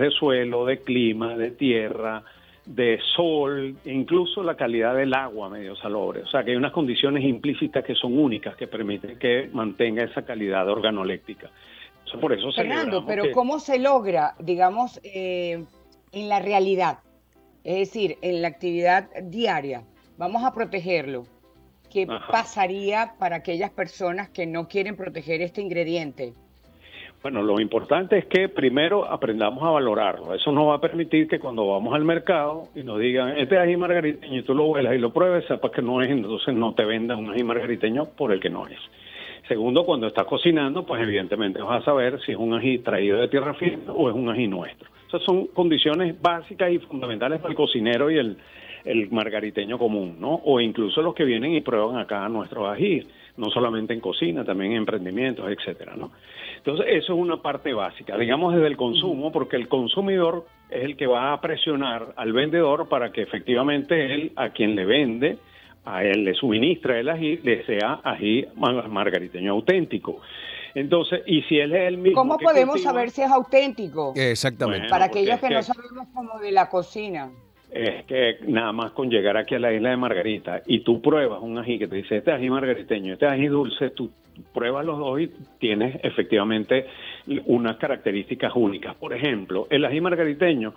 de suelo, de clima, de tierra, de sol, e incluso la calidad del agua medio salobre. O sea, que hay unas condiciones implícitas que son únicas, que permiten que mantenga esa calidad organoléptica. Entonces, por eso Fernando, pero que, ¿cómo se logra, digamos, en la realidad? Es decir, en la actividad diaria, vamos a protegerlo. ¿Qué ajá. pasaría para aquellas personas que no quieren proteger este ingrediente? Bueno, lo importante es que primero aprendamos a valorarlo. Eso nos va a permitir que cuando vamos al mercado y nos digan, este es ají margariteño, y tú lo huelas y lo pruebes, sepas que no es, entonces no te vendan un ají margariteño por el que no es. Segundo, cuando estás cocinando, pues evidentemente vas a saber si es un ají traído de tierra firme o es un ají nuestro. Esas son condiciones básicas y fundamentales para el cocinero y el margariteño común, ¿no? O incluso los que vienen y prueban acá nuestros ají, no solamente en cocina, también en emprendimientos, etcétera, ¿no? Entonces, eso es una parte básica, digamos desde el consumo, porque el consumidor es el que va a presionar al vendedor para que efectivamente él, a quien le vende, a él le suministra el ají, le sea ají margariteño auténtico. Entonces, y si él es el mismo ¿Cómo que podemos cultiva, saber si es auténtico? Exactamente. Para bueno, porque aquellos que no sabemos como de la cocina. es que nada más con llegar aquí a la isla de Margarita y tú pruebas un ají que te dice, este ají margariteño, este ají dulce, tú pruebas los dos y tienes efectivamente unas características únicas. Por ejemplo, el ají margariteño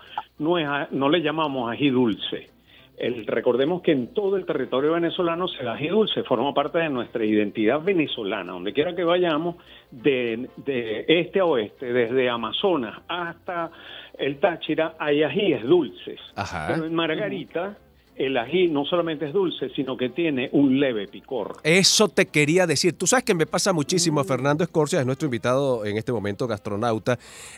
no le llamamos ají dulce. Recordemos que en todo el territorio venezolano el ají dulce forma parte de nuestra identidad venezolana. Donde quiera que vayamos, de este a oeste, desde Amazonas hasta el Táchira, hay ajíes dulces. Ajá. Pero en Margarita, el ají no solamente es dulce, sino que tiene un leve picor. Eso te quería decir. Tú sabes que me pasa muchísimo. Fernando Escorcia es nuestro invitado en este momento, gastronauta.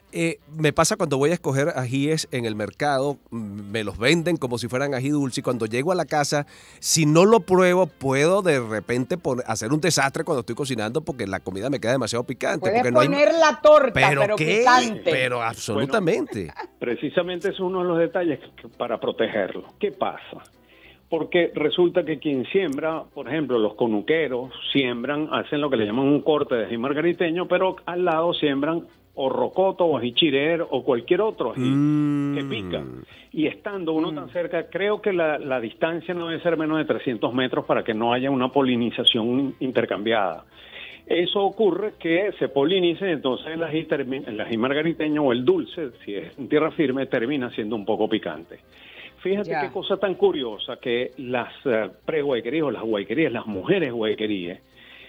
Me pasa cuando voy a escoger ajíes en el mercado, me los venden como si fueran ají dulce y cuando llego a la casa, si no lo pruebo, puedo de repente hacer un desastre cuando estoy cocinando porque la comida me queda demasiado picante. Puedes porque no hay... poner la torta, pero ¿qué? picante. Pero absolutamente. Bueno, precisamente es uno de los detalles para protegerlo. ¿Qué pasa? Porque resulta que quien siembra, por ejemplo, los conuqueros siembran, hacen lo que le llaman un corte de ají margariteño, pero al lado siembran o rocoto o ají chirer o cualquier otro ají que pica. Y estando uno tan cerca, creo que la distancia no debe ser menos de 300 metros para que no haya una polinización intercambiada. Eso ocurre que se poliniza y entonces el ají margariteño o el dulce, si es en tierra firme, termina siendo un poco picante. Fíjate qué cosa tan curiosa que las pre-guayquerías o las guayquerías, las mujeres guayqueríes,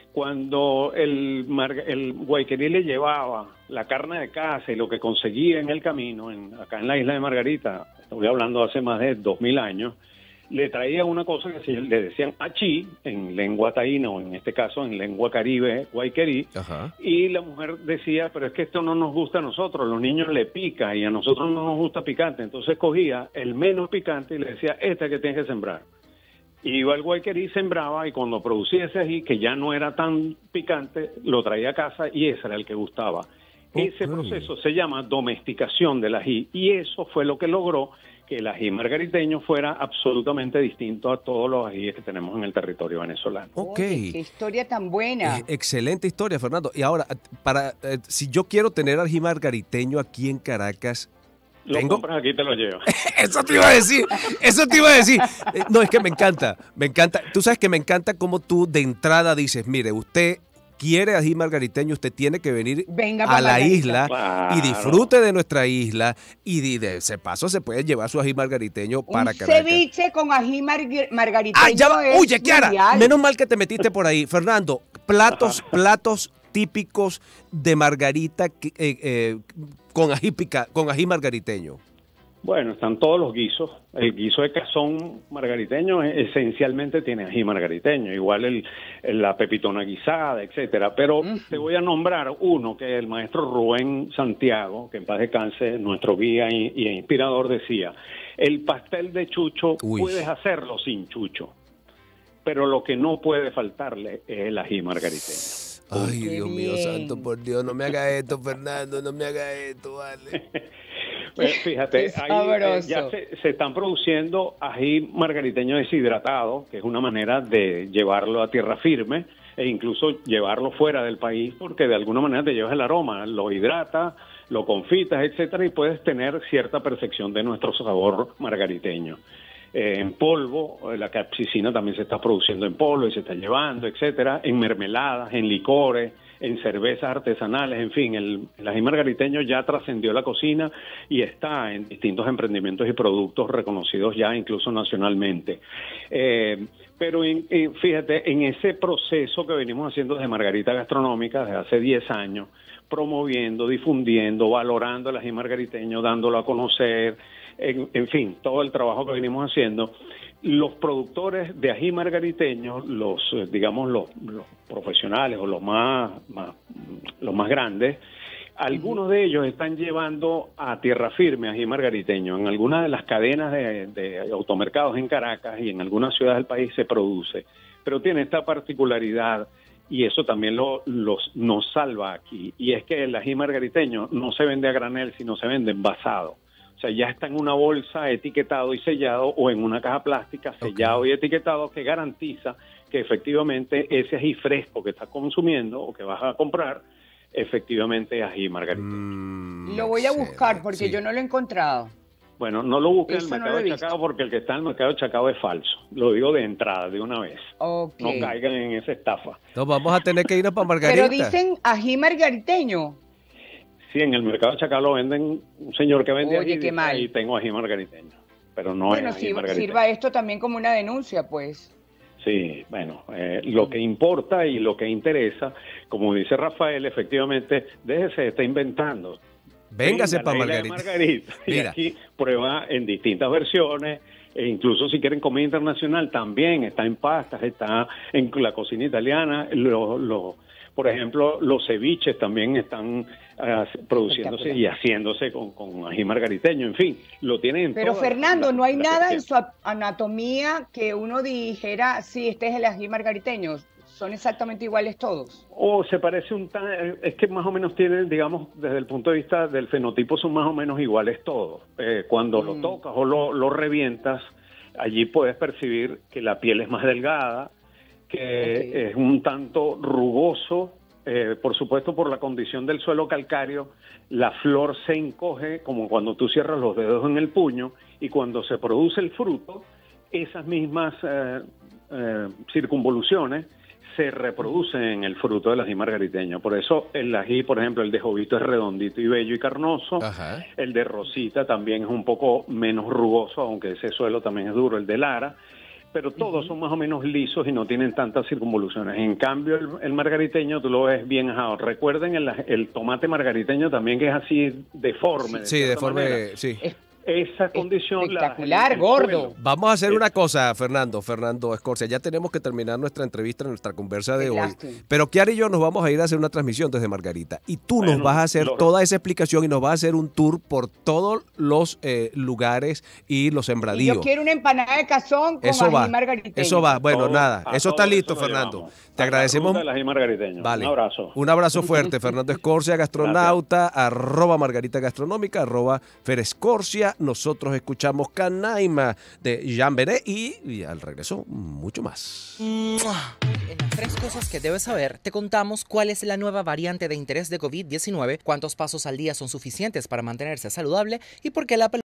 cuando el guayquerí le llevaba la carne de casa y lo que conseguía en el camino, acá en la isla de Margarita, estoy hablando hace más de 2000 años, le traía una cosa que le decían achí, en lengua taína o en este caso en lengua caribe, guayquerí, y la mujer decía, pero es que esto no nos gusta a nosotros, los niños le pica y a nosotros no nos gusta picante, entonces cogía el menos picante y le decía, este que tienes que sembrar. Y iba al guayquerí, sembraba y cuando producía ese ají, que ya no era tan picante, lo traía a casa y ese era el que gustaba. Ese proceso se llama domesticación del ají y eso fue lo que logró que el ají margariteño fuera absolutamente distinto a todos los ajíes que tenemos en el territorio venezolano. Ok. Oye, qué historia tan buena. Excelente historia, Fernando. Y ahora, si yo quiero tener ají margariteño aquí en Caracas, lo compras aquí y te lo llevas. Eso te iba a decir, eso te iba a decir. No, es que me encanta. Tú sabes que me encanta cómo tú de entrada dices, mire, usted quiere ají margariteño, usted tiene que venir a la isla y disfrute de nuestra isla y de ese paso se puede llevar su ají margariteño para Caracas. Ceviche con ají margariteño. Ah, ya va. Oye, Kiara, mundial. menos mal que te metiste por ahí. Fernando, platos típicos de Margarita con ají margariteño. Bueno, están todos los guisos. El guiso de cazón margariteño esencialmente tiene ají margariteño, igual la pepitona guisada, etcétera. Pero te voy a nombrar uno que el maestro Rubén Santiago, que en paz descanse, nuestro guía y inspirador, decía, el pastel de chucho puedes hacerlo sin chucho, pero lo que no puede faltarle es el ají margariteño. Ay, Dios mío santo, por Dios, no me haga esto, Fernando, no me haga esto, vale. Pues fíjate, ahí ya se están produciendo ají margariteño deshidratado, que es una manera de llevarlo a tierra firme e incluso llevarlo fuera del país, porque de alguna manera te llevas el aroma, lo hidrata, lo confitas, etcétera, y puedes tener cierta percepción de nuestro sabor margariteño. En polvo, la capsicina también se está produciendo en polvo y se está llevando, etcétera, en mermeladas, en licores, en cervezas artesanales, en fin, el ají margariteño ya trascendió la cocina y está en distintos emprendimientos y productos reconocidos ya incluso nacionalmente. Pero fíjate, en ese proceso que venimos haciendo de Margarita Gastronómica desde hace 10 años, promoviendo, difundiendo, valorando el ají margariteño, dándolo a conocer, en fin, todo el trabajo que venimos haciendo, los productores de ají margariteño, digamos los profesionales o los más grandes, algunos de ellos están llevando a tierra firme ají margariteño. En algunas de las cadenas de automercados en Caracas y en algunas ciudades del país se produce, pero tiene esta particularidad y eso también nos salva aquí, y es que el ají margariteño no se vende a granel, sino se vende envasado. O sea, ya está en una bolsa etiquetado y sellado o en una caja plástica sellado y etiquetado que garantiza que efectivamente ese ají fresco que estás consumiendo o que vas a comprar, efectivamente es ají margariteño. Lo voy a buscar porque yo no lo he encontrado. Bueno, no lo busques en el mercado de Chacao porque el que está en el mercado de Chacao es falso. Lo digo de entrada, de una vez. No caigan en esa estafa. No, vamos a tener que irnos para Margarita. Pero dicen ají margariteño. Sí, en el mercado de Chacao lo venden, un señor que vende ají, qué mal. Y tengo ají margariteño, pero no es ají margariteño. Sirva esto también como una denuncia, pues. Sí, bueno, lo que importa y lo que interesa, como dice Rafael, efectivamente, déjese, está inventando. Véngase para Margarita. Y aquí prueba en distintas versiones, e incluso si quieren comida internacional también, está en pastas, está en la cocina italiana, por ejemplo, los ceviches también están produciéndose y haciéndose con ají margariteño, en fin, lo tienen en Pero Fernando, no hay nada en su anatomía que uno dijera, sí, este es el ají margariteño, ¿son exactamente iguales todos? O se parece es que más o menos tienen, digamos, desde el punto de vista del fenotipo son más o menos iguales todos. Cuando lo tocas o lo revientas, allí puedes percibir que la piel es más delgada, que es un tanto rugoso, por supuesto por la condición del suelo calcáreo, la flor se encoge como cuando tú cierras los dedos en el puño, y cuando se produce el fruto, esas mismas circunvoluciones se reproducen en el fruto del ají margariteño. Por eso el ají, por ejemplo, el de Jovito es redondito y bello y carnoso. Ajá. El de Rosita también es un poco menos rugoso, aunque ese suelo también es duro, el de Lara. Pero todos son más o menos lisos y no tienen tantas circunvoluciones. En cambio, el margariteño tú lo ves bien ajado. Recuerden el tomate margariteño también, que es así deforme. Sí, deforme, sí. Esa condición espectacular, gordo. Vamos a hacer una cosa, Fernando Escorcia. Ya tenemos que terminar nuestra entrevista, nuestra conversa de hoy. Pero Kiara y yo nos vamos a ir a hacer una transmisión desde Margarita. Y tú nos vas a hacer toda esa explicación y nos vas a hacer un tour por todos los lugares y los sembradíos. Yo quiero una empanada de cazón con ají margariteño. Eso va. Bueno, nada. Eso está listo, Fernando. Te agradecemos. Vale. Un abrazo. Un abrazo fuerte, Fernando Escorcia, gastronauta, @Margarita Gastronómica, @Fer Escorcia. Nosotros escuchamos Canaima de Jean Benet y al regreso mucho más. En las 3 cosas que debes saber, te contamos cuál es la nueva variante de interés de COVID-19, cuántos pasos al día son suficientes para mantenerse saludable y por qué la